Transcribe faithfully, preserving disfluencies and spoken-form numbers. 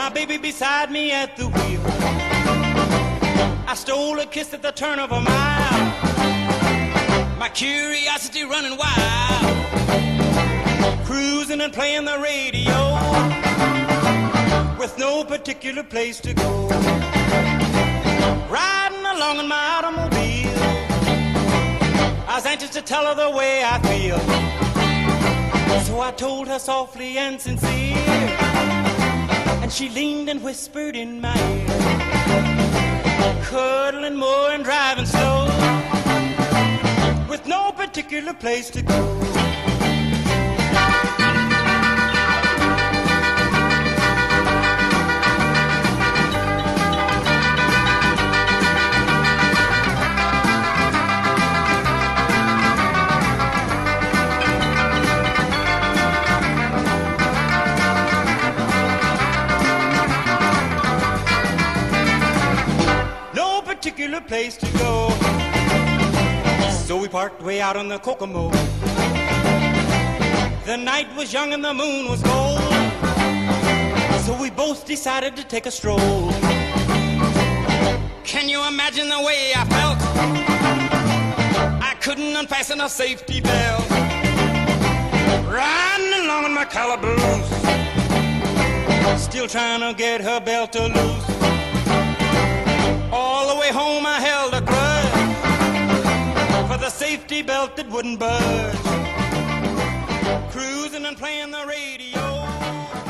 my baby beside me at the wheel. I stole a kiss at the turn of a mile, my curiosity running wild, cruising and playing the radio with no particular place to go, riding along in my automobile. I was anxious to tell her the way I feel, so I told her softly and sincere, and she leaned and whispered in my ear, cuddling more and driving slow, with no particular place to go. Particular place to go, so we parked way out on the Kokomo. The night was young and the moon was gold, so we both decided to take a stroll. Can you imagine the way I felt? I couldn't unfasten a safety belt, riding along in my calaboose, still trying to get her belt to loose. All the way home I held a grudge for the safety belt that wouldn't budge, cruising and playing the radio